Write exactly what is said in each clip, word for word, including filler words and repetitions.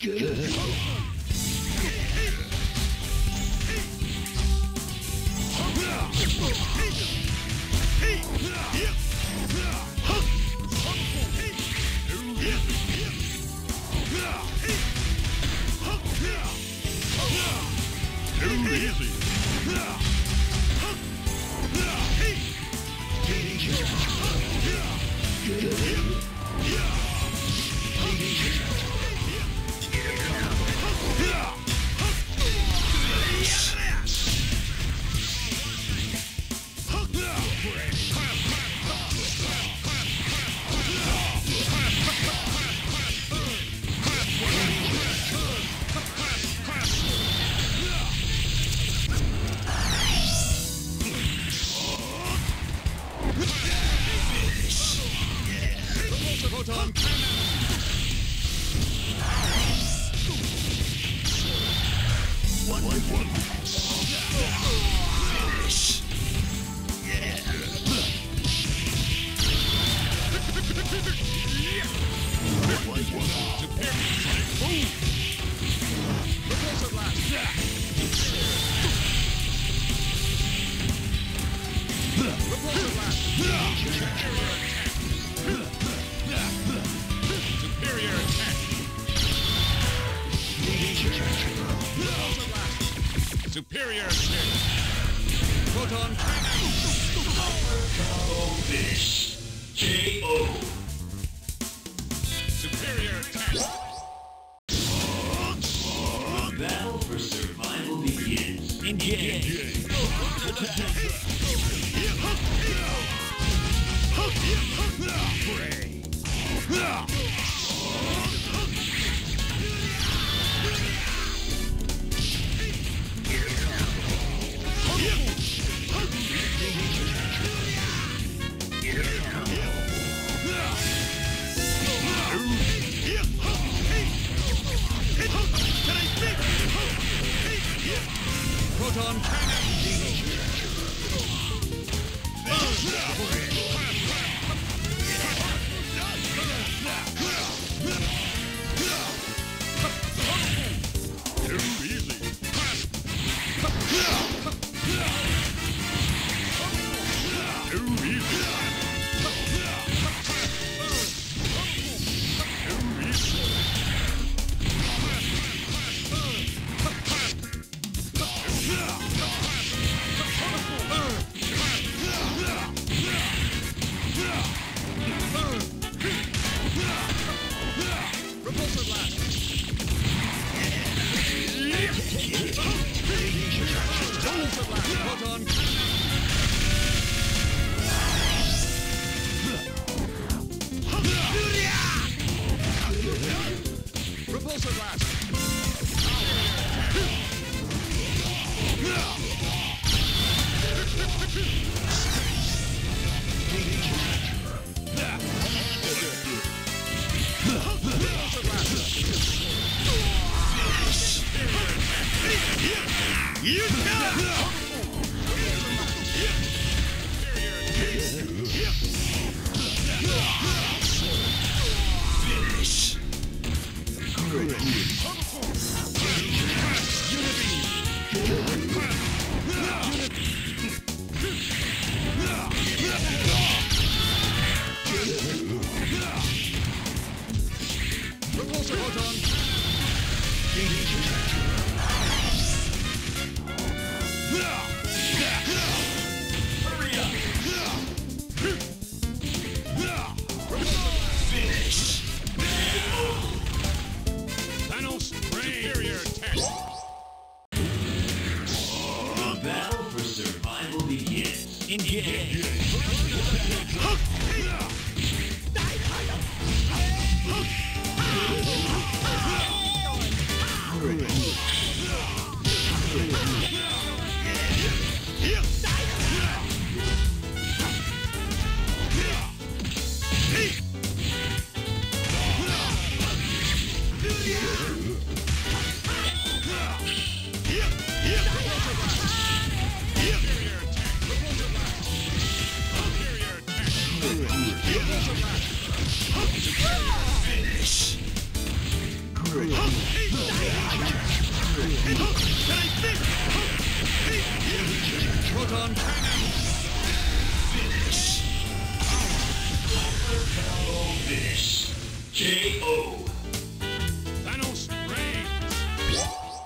Superior attack. Proton cannon. Combo finish. K O. Superior attack. The battle for survival begins. Engage. Proton cannon. Too easy. Too easy. Repulsor blast. Repulsor blast. Proton Repulsor blast. You know! Finish. Repulsor photon. Hurry up. Finish. Thanos superior attack. The battle for survival begins. Engage. Finish. Proton cannon. Finish. Finish. K O. Thanos reigns.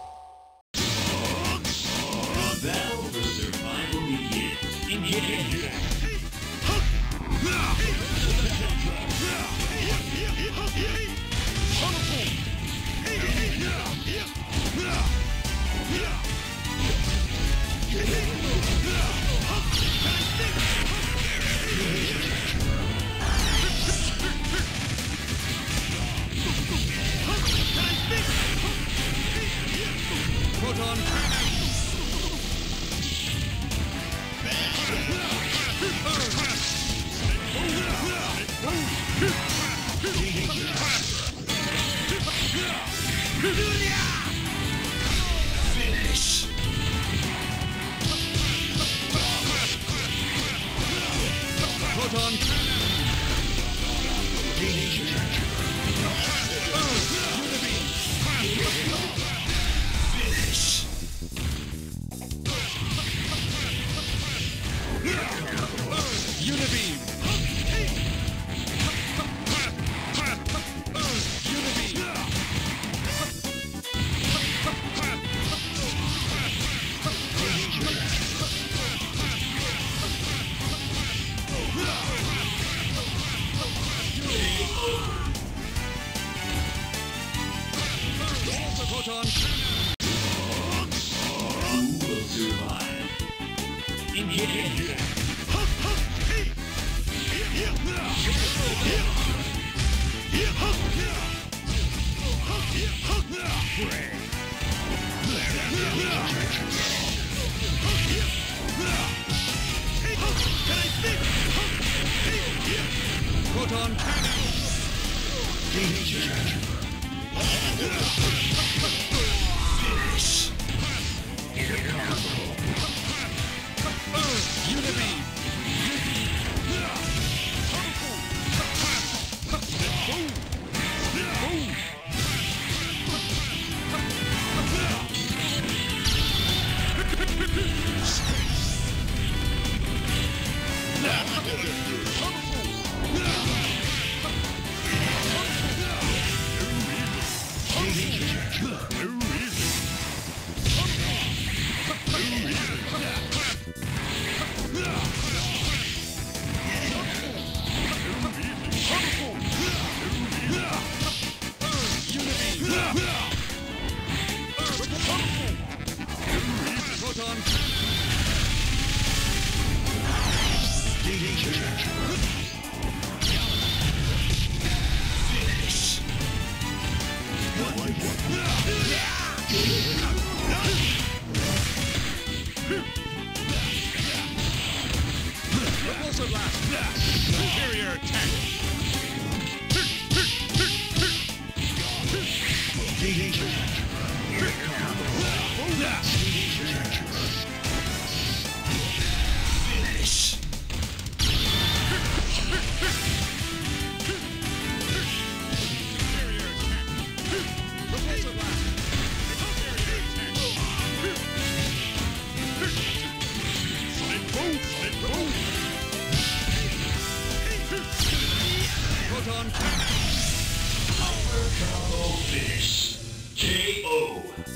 The battle for survival begins. Engage. Proton cannon. Finish. Proton cannon. Finish. Unibeam. Proton cannon. Who will survive? Engage. Proton cannon. Finish. Unibeam. Proton Finish. Repulsor blast. Superior attack. Finish. Superior attack. Repulsor blast. Superior attack. Sonic boom. Sonic boom. Proton cannon. Finish. K O.